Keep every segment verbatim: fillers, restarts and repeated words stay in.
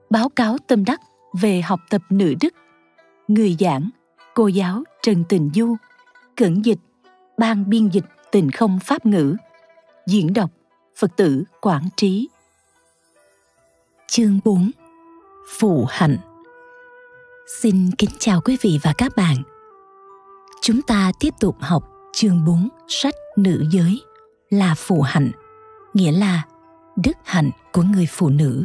báo cáo tâm đắc về học tập nữ đức. Người giảng, cô giáo Trần Tình Du. Cẩn dịch, ban biên dịch Tình Không Pháp ngữ. Diễn đọc, Phật tử Quảng Trí. Chương bốn. Phụ hạnh. Xin kính chào quý vị và các bạn. Chúng ta tiếp tục học chương bốn sách Nữ giới là phụ hạnh, nghĩa là đức hạnh của người phụ nữ.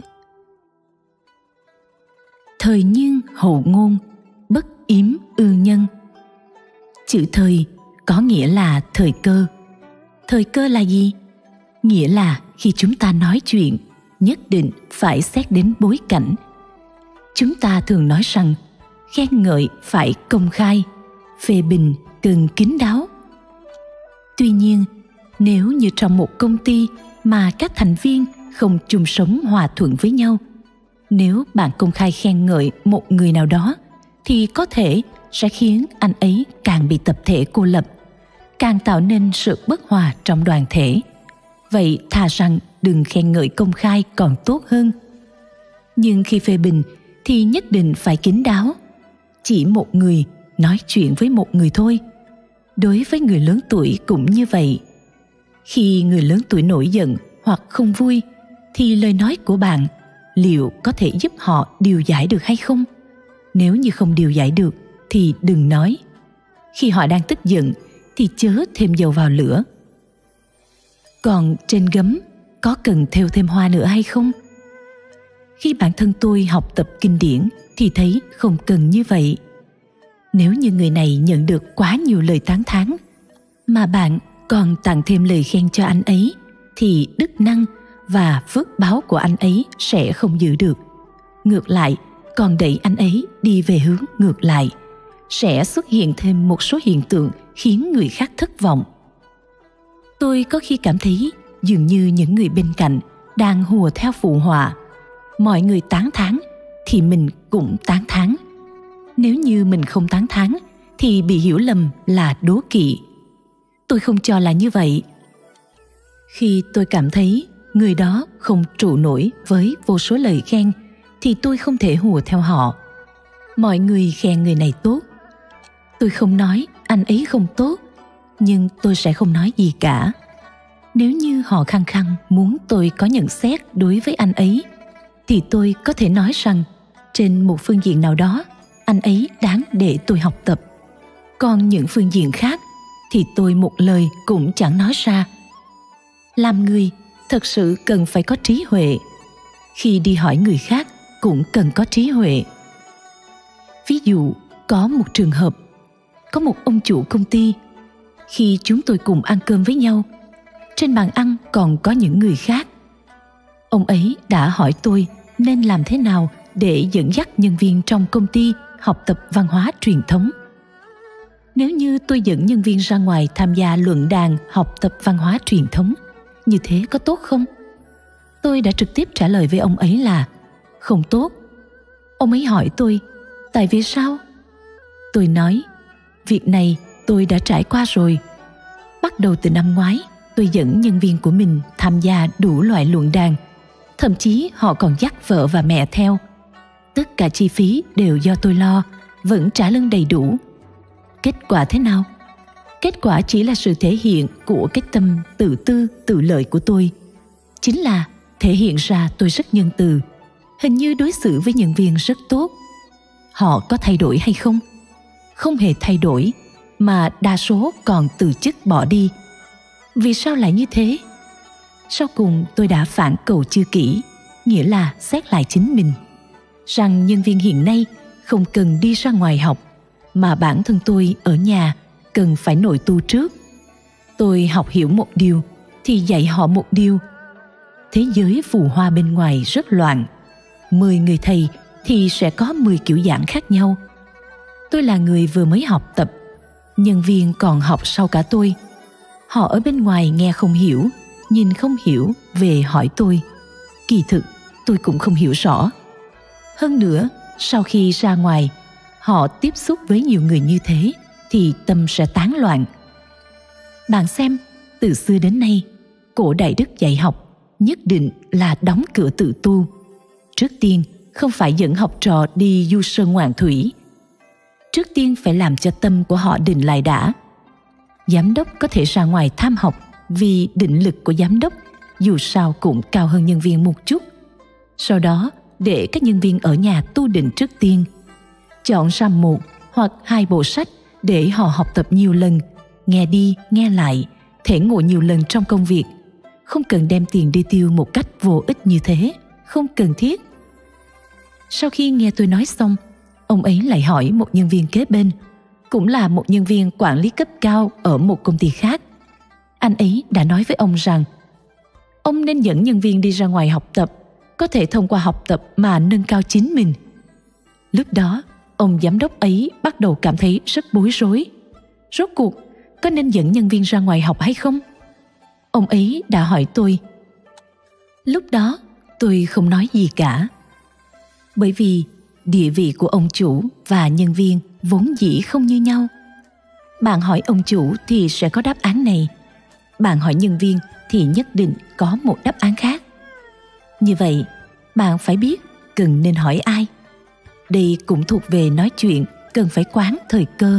Thời niên hậu ngôn, bất yếm ư nhân. Chữ thời có nghĩa là thời cơ. Thời cơ là gì? Nghĩa là khi chúng ta nói chuyện, nhất định phải xét đến bối cảnh. Chúng ta thường nói rằng khen ngợi phải công khai, phê bình cần kín đáo. Tuy nhiên, nếu như trong một công ty mà các thành viên không chung sống hòa thuận với nhau, nếu bạn công khai khen ngợi một người nào đó thì có thể sẽ khiến anh ấy càng bị tập thể cô lập, càng tạo nên sự bất hòa trong đoàn thể. Vậy thà rằng đừng khen ngợi công khai còn tốt hơn. Nhưng khi phê bình thì nhất định phải kín đáo. Chỉ một người nói chuyện với một người thôi. Đối với người lớn tuổi cũng như vậy. Khi người lớn tuổi nổi giận hoặc không vui thì lời nói của bạn liệu có thể giúp họ điều giải được hay không? Nếu như không điều giải được thì đừng nói. Khi họ đang tức giận thì chớ thêm dầu vào lửa. Còn trên gấm có cần thêu thêm hoa nữa hay không? Khi bản thân tôi học tập kinh điển thì thấy không cần như vậy. Nếu như người này nhận được quá nhiều lời tán thán mà bạn còn tặng thêm lời khen cho anh ấy thì đức năng và phước báo của anh ấy sẽ không giữ được. Ngược lại, còn đẩy anh ấy đi về hướng ngược lại, sẽ xuất hiện thêm một số hiện tượng khiến người khác thất vọng. Tôi có khi cảm thấy dường như những người bên cạnh đang hùa theo phụ họa. Mọi người tán thán thì mình cũng tán thán. Nếu như mình không tán thán thì bị hiểu lầm là đố kỵ. Tôi không cho là như vậy. Khi tôi cảm thấy người đó không trụ nổi với vô số lời khen thì tôi không thể hùa theo họ. Mọi người khen người này tốt, tôi không nói anh ấy không tốt, nhưng tôi sẽ không nói gì cả. Nếu như họ khăng khăng muốn tôi có nhận xét đối với anh ấy thì tôi có thể nói rằng trên một phương diện nào đó anh ấy đáng để tôi học tập. Còn những phương diện khác thì tôi một lời cũng chẳng nói ra. Làm người thật sự cần phải có trí huệ. Khi đi hỏi người khác cũng cần có trí huệ. Ví dụ, có một trường hợp, có một ông chủ công ty. Khi chúng tôi cùng ăn cơm với nhau, trên bàn ăn còn có những người khác. Ông ấy đã hỏi tôi nên làm thế nào để dẫn dắt nhân viên trong công ty học tập văn hóa truyền thống. Nếu như tôi dẫn nhân viên ra ngoài tham gia luận đàn học tập văn hóa truyền thống, như thế có tốt không? Tôi đã trực tiếp trả lời với ông ấy là không tốt. Ông ấy hỏi tôi, tại vì sao? Tôi nói, việc này tôi đã trải qua rồi. Bắt đầu từ năm ngoái, tôi dẫn nhân viên của mình tham gia đủ loại luận đàn. Thậm chí họ còn dắt vợ và mẹ theo. Tất cả chi phí đều do tôi lo, vẫn trả lương đầy đủ. Kết quả thế nào? Kết quả chỉ là sự thể hiện của cái tâm tự tư, tự lợi của tôi. Chính là thể hiện ra tôi rất nhân từ, hình như đối xử với nhân viên rất tốt. Họ có thay đổi hay không? Không hề thay đổi, mà đa số còn từ chức bỏ đi. Vì sao lại như thế? Sau cùng tôi đã phản cầu chư kỷ, nghĩa là xét lại chính mình, rằng nhân viên hiện nay không cần đi ra ngoài học, mà bản thân tôi ở nhà cần phải nội tu trước. Tôi học hiểu một điều thì dạy họ một điều. Thế giới phù hoa bên ngoài rất loạn. Mười người thầy thì sẽ có mười kiểu giảng khác nhau. Tôi là người vừa mới học tập, nhân viên còn học sau cả tôi. Họ ở bên ngoài nghe không hiểu, nhìn không hiểu về hỏi tôi. Kỳ thực tôi cũng không hiểu rõ. Hơn nữa, sau khi ra ngoài, họ tiếp xúc với nhiều người như thế thì tâm sẽ tán loạn. Bạn xem, từ xưa đến nay, cổ Đại Đức dạy học nhất định là đóng cửa tự tu. Trước tiên không phải dẫn học trò đi du sơn ngoạn thủy. Trước tiên phải làm cho tâm của họ định lại đã. Giám đốc có thể ra ngoài tham học vì định lực của giám đốc dù sao cũng cao hơn nhân viên một chút. Sau đó để các nhân viên ở nhà tu định trước tiên. Chọn ra một hoặc hai bộ sách để họ học tập nhiều lần, nghe đi nghe lại, thể ngộ nhiều lần trong công việc. Không cần đem tiền đi tiêu một cách vô ích như thế, không cần thiết. Sau khi nghe tôi nói xong, ông ấy lại hỏi một nhân viên kế bên, cũng là một nhân viên quản lý cấp cao ở một công ty khác. Anh ấy đã nói với ông rằng ông nên dẫn nhân viên đi ra ngoài học tập, có thể thông qua học tập mà nâng cao chính mình. Lúc đó, ông giám đốc ấy bắt đầu cảm thấy rất bối rối. Rốt cuộc, có nên dẫn nhân viên ra ngoài học hay không? Ông ấy đã hỏi tôi. Lúc đó, tôi không nói gì cả. Bởi vì địa vị của ông chủ và nhân viên vốn dĩ không như nhau. Bạn hỏi ông chủ thì sẽ có đáp án này. Bạn hỏi nhân viên thì nhất định có một đáp án khác. Như vậy, bạn phải biết cần nên hỏi ai. Đây cũng thuộc về nói chuyện cần phải quán thời cơ.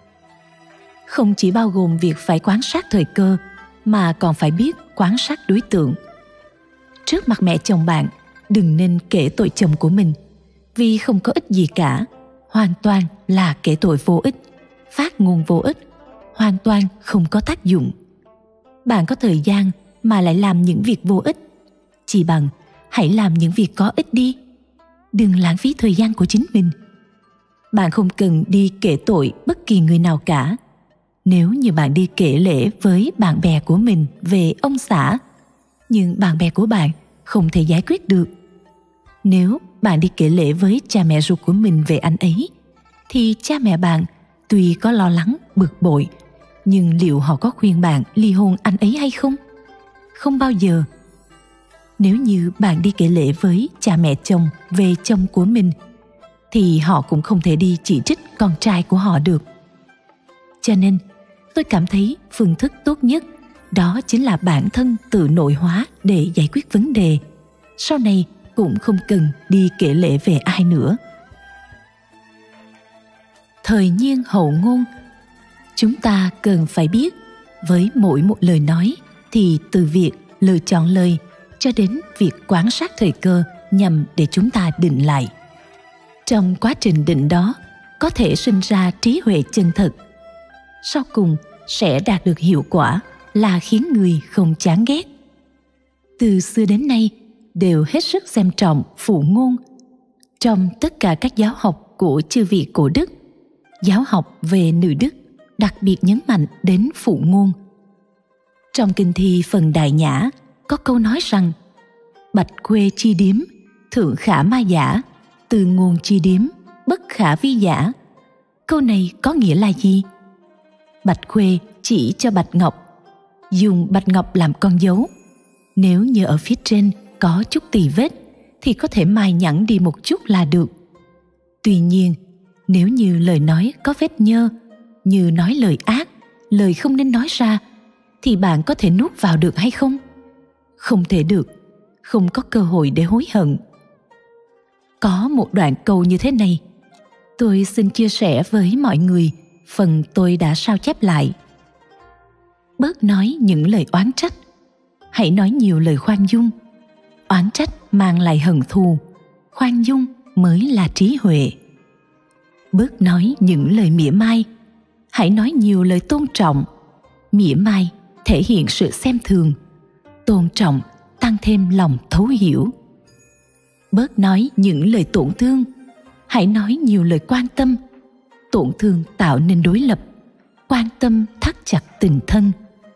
Không chỉ bao gồm việc phải quan sát thời cơ, mà còn phải biết quan sát đối tượng. Trước mặt mẹ chồng bạn, đừng nên kể tội chồng của mình, vì không có ích gì cả, hoàn toàn là kể tội vô ích, phát ngôn vô ích, hoàn toàn không có tác dụng. Bạn có thời gian mà lại làm những việc vô ích, chỉ bằng hãy làm những việc có ích đi. Đừng lãng phí thời gian của chính mình. Bạn không cần đi kể tội bất kỳ người nào cả. Nếu như bạn đi kể lể với bạn bè của mình về ông xã, nhưng bạn bè của bạn không thể giải quyết được. Nếu bạn đi kể lể với cha mẹ ruột của mình về anh ấy, thì cha mẹ bạn tuy có lo lắng, bực bội, nhưng liệu họ có khuyên bạn ly hôn anh ấy hay không? Không bao giờ. Nếu như bạn đi kể lể với cha mẹ chồng về chồng của mình, thì họ cũng không thể đi chỉ trích con trai của họ được. Cho nên, tôi cảm thấy phương thức tốt nhất đó chính là bản thân tự nội hóa để giải quyết vấn đề. Sau này cũng không cần đi kể lể về ai nữa. Thời nhiên hậu ngôn. Chúng ta cần phải biết, với mỗi một lời nói thì từ việc lựa chọn lời cho đến việc quan sát thời cơ nhằm để chúng ta định lại. Trong quá trình định đó có thể sinh ra trí huệ chân thật. Sau cùng sẽ đạt được hiệu quả là khiến người không chán ghét. Từ xưa đến nay đều hết sức xem trọng phụ ngôn. Trong tất cả các giáo học của chư vị cổ đức, giáo học về nữ đức đặc biệt nhấn mạnh đến phụ ngôn. Trong kinh thi phần Đại Nhã có câu nói rằng: bạch khuê chi điếm, thượng khả ma giả, từ ngôn chi điếm, bất khả vi giả. Câu này có nghĩa là gì? Bạch khuê chỉ cho bạch ngọc, dùng bạch ngọc làm con dấu. Nếu như ở phía trên có chút tì vết thì có thể mài nhẵn đi một chút là được. Tuy nhiên, nếu như lời nói có vết nhơ, như nói lời ác, lời không nên nói ra, thì bạn có thể nuốt vào được hay không? Không thể được, không có cơ hội để hối hận. Có một đoạn câu như thế này, tôi xin chia sẻ với mọi người phần tôi đã sao chép lại. Bớt nói những lời oán trách, hãy nói nhiều lời khoan dung. Oán trách mang lại hận thù, khoan dung mới là trí huệ. Bớt nói những lời mỉa mai, hãy nói nhiều lời tôn trọng. Mỉa mai thể hiện sự xem thường, tôn trọng tăng thêm lòng thấu hiểu. Bớt nói những lời tổn thương, hãy nói nhiều lời quan tâm. Tổn thương tạo nên đối lập, quan tâm thắt chặt tình thân.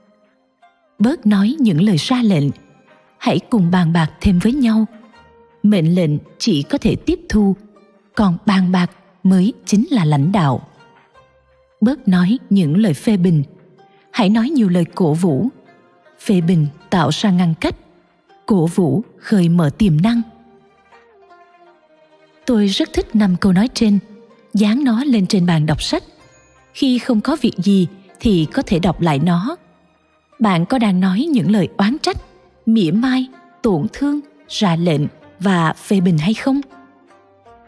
Bớt nói những lời ra lệnh, hãy cùng bàn bạc thêm với nhau. Mệnh lệnh chỉ có thể tiếp thu, còn bàn bạc mới chính là lãnh đạo. Bớt nói những lời phê bình, hãy nói nhiều lời cổ vũ. Phê bình tạo ra ngăn cách, cổ vũ khơi mở tiềm năng. Tôi rất thích năm câu nói trên, dán nó lên trên bàn đọc sách. Khi không có việc gì thì có thể đọc lại nó. Bạn có đang nói những lời oán trách, mỉa mai, tổn thương, ra lệnh và phê bình hay không?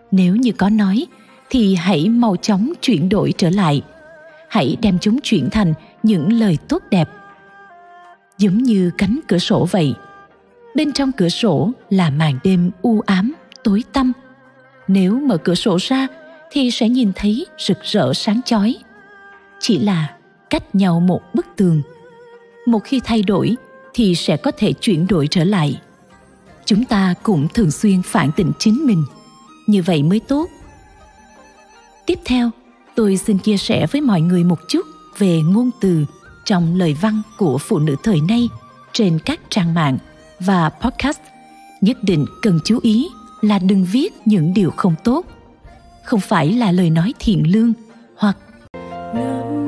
Nếu như có nói thì hãy mau chóng chuyển đổi trở lại. Hãy đem chúng chuyển thành những lời tốt đẹp. Giống như cánh cửa sổ vậy. Bên trong cửa sổ là màn đêm u ám, tối tăm. Nếu mở cửa sổ ra thì sẽ nhìn thấy rực rỡ sáng chói. Chỉ là cách nhau một bức tường. Một khi thay đổi thì sẽ có thể chuyển đổi trở lại. Chúng ta cũng thường xuyên phản tỉnh chính mình, như vậy mới tốt. Tiếp theo, tôi xin chia sẻ với mọi người một chút về ngôn từ trong lời văn của phụ nữ thời nay trên các trang mạng và podcast. Nhất định cần chú ý là đừng viết những điều không tốt, không phải là lời nói thiện lương hoặc